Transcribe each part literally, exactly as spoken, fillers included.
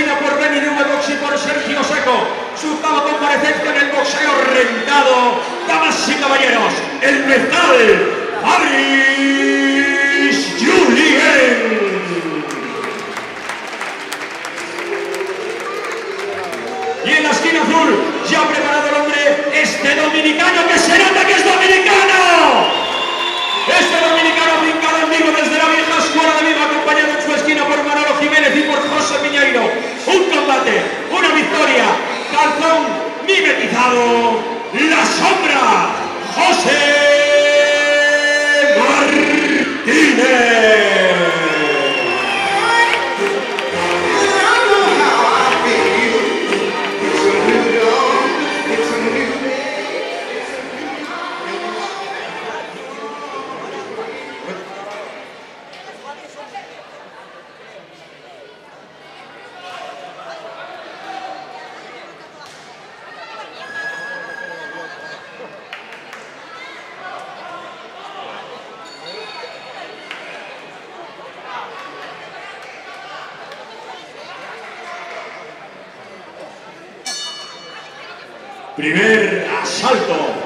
presidida por Benny de Box y por Sergio Seco. Su octava comparecencia en el boxeo rentado. Damas y caballeros, el metal Fabrice Julien. Y en la esquina azul, ya preparado el hombre, este dominicano que se nota que es dominicano. Este dominicano brincado en vivo desde la vieja escuela de Vigo, acompañado en su esquina por Manolo Jiménez y por José Piñeiro. Un combate, una victoria, calzón mimetizado, la sombra, José Martínez. Primer asalto.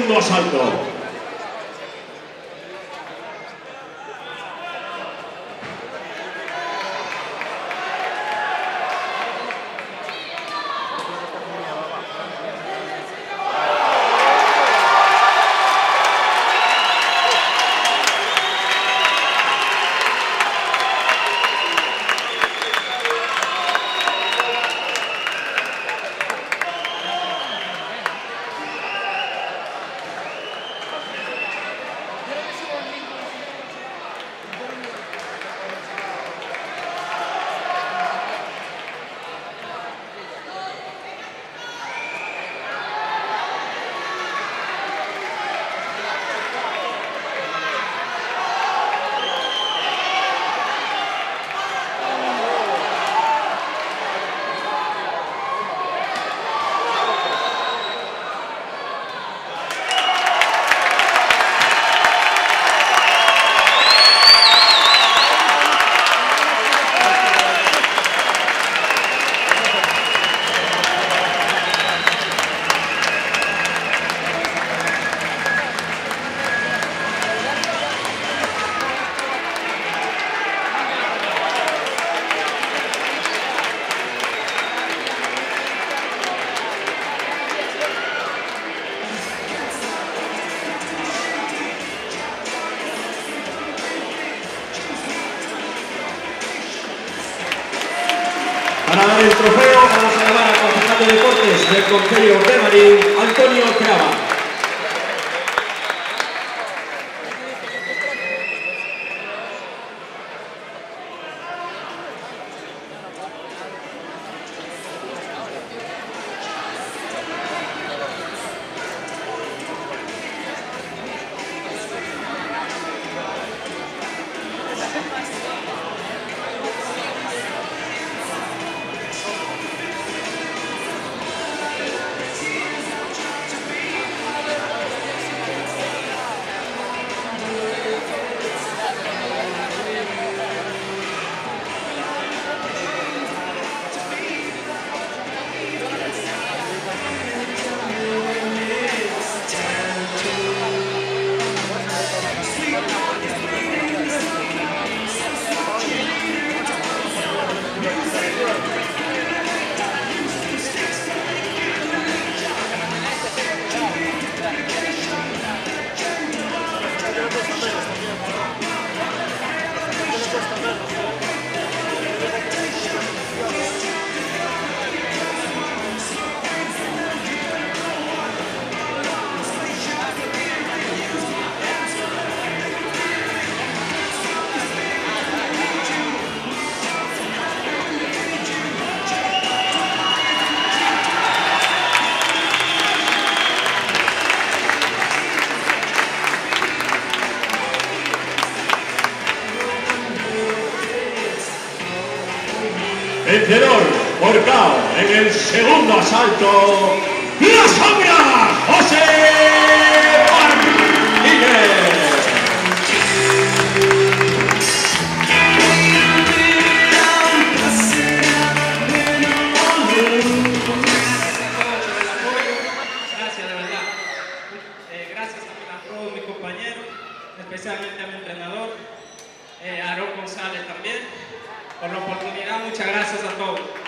segundo asalto. Para dar el trofeo vamos a llamar al concejal de deportes del Concello de Marín, Antonio Crava. Vencedor por K O en el segundo asalto, la sombra, José Martínez. Gracias, de verdad. Eh, gracias a todos mis compañeros, especialmente a mi entrenador, eh, a Aarón González también, por la oportunidad. Muchas gracias a todos.